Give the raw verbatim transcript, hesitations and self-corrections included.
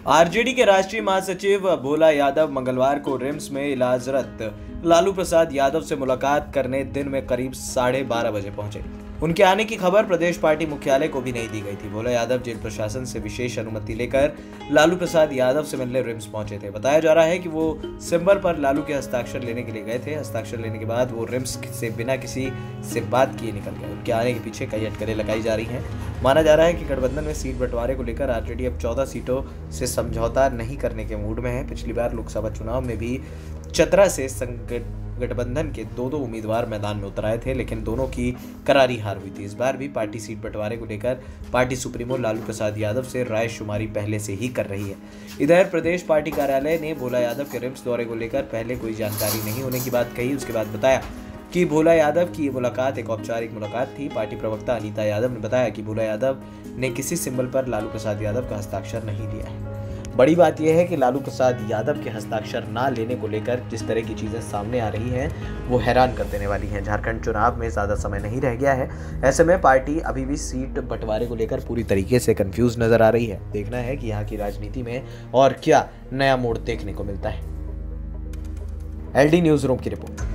RJD के राष्ट्रीय महासचिव भोला यादव मंगलवार को रिम्स में इलाजरत लालू प्रसाद यादव से मुलाकात करने दिन में करीब साढ़े बारह बजे पहुंचे। उनके आने की खबर प्रदेश पार्टी मुख्यालय को भी नहीं दी गई थी। भोला यादव जेल प्रशासन से विशेष अनुमति लेकर लालू प्रसाद यादव से मिलने रिम्स पहुंचे थे। बताया जा रहा है कि वो सिंबल पर लालू के हस्ताक्षर लेने के लिए गए थे। हस्ताक्षर लेने के बाद वो रिम्स से बिना किसी से बात किए निकल गए। उनके आने के पीछे कई अटकलें लगाई जा रही हैं। माना जा रहा है कि गठबंधन में सीट बंटवारे को लेकर आरजेडी अब चौदह सीटों से समझौता नहीं करने के मूड में है। पिछली बार लोकसभा चुनाव में भी चतरा से गठबंधन के दो दो उम्मीदवार मैदान में उतर आए थे, लेकिन दोनों की करारी हार हुई थी। इस बार भी पार्टी सीट बंटवारे को लेकर पार्टी सुप्रीमो लालू प्रसाद यादव से राय शुमारी पहले से ही कर रही है। इधर प्रदेश पार्टी कार्यालय ने भोला यादव के रिम्स दौरे को लेकर पहले कोई जानकारी नहीं होने की बात कही। उसके बाद बताया कि भोला यादव की ये मुलाकात एक औपचारिक मुलाकात थी। पार्टी प्रवक्ता अनीता यादव ने बताया कि भोला यादव ने किसी सिंबल पर लालू प्रसाद यादव का हस्ताक्षर नहीं लिया है। बड़ी बात यह है कि लालू प्रसाद यादव के हस्ताक्षर ना लेने को लेकर जिस तरह की चीजें सामने आ रही हैं वो हैरान कर देने वाली हैं। झारखंड चुनाव में ज्यादा समय नहीं रह गया है। ऐसे में पार्टी अभी भी सीट बंटवारे को लेकर पूरी तरीके से कंफ्यूज नजर आ रही है। देखना है कि यहाँ की राजनीति में और क्या नया मोड़ देखने को मिलता है। एलडी न्यूज रूम की रिपोर्ट।